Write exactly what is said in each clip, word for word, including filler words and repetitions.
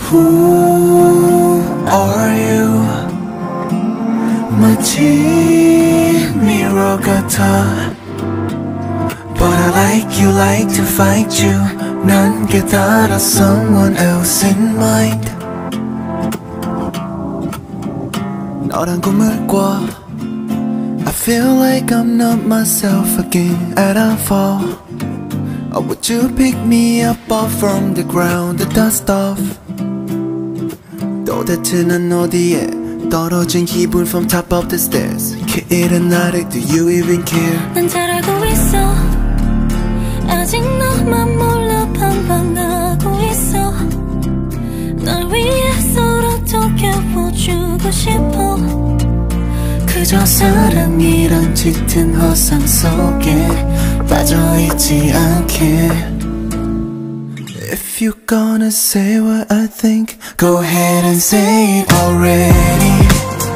Who are you? 마치 mirror 같아. But I like you, like to fight you. 난 깨달아 someone else in mind. 너란 꿈을 꿔. I feel like I'm not myself again and I fall. Or would you pick me up off from the ground, the dust off? 도대체 난 어디에 떨어진 기분 from top of the stairs. 그 일은 아직 do you even care? 난 잘 알고 있어. 아직 너만 몰라 방황하고 있어. 날 위해서라도 깨워주고 싶어. 그저 사랑이란 짙은 허상 속에 빠져있지 않게. If you're gonna say what I think, go ahead and say it already.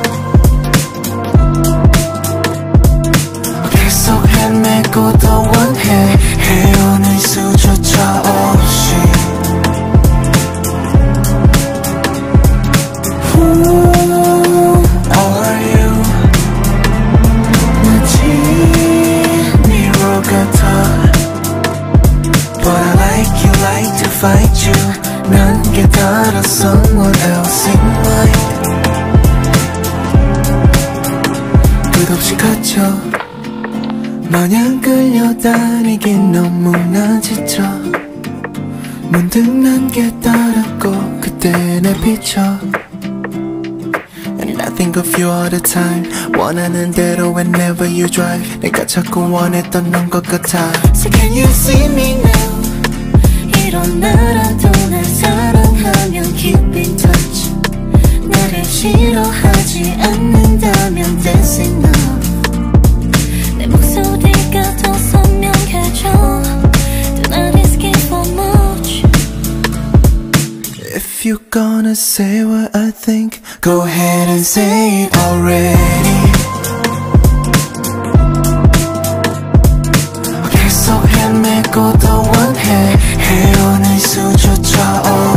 계속 헤매고 더 원해 헤어낼 수조차 없이. Who are you? 마치 mirror 같아. But I like you, like to fight you. 난 깨달아 someone else in mind. 끝없이 갇혀 마냥 끌려다니긴 너무나 지쳐. 문득 난 깨달았고 그때 내 비춰. And I think of you all the time. 원하는 대로 whenever you drive. 내가 자꾸 원했던 넌 것 같아. So can you see me now? 일어나라도 날 사랑하면 keep in touch. 나를 싫어하지 않는다면 that's enough. 내 목소리가 더 선명해져. Do not escape for much. If you're gonna say what I think, go ahead and say it already. 계속 헤매고 더 원해 헤어낼 수조차 없이.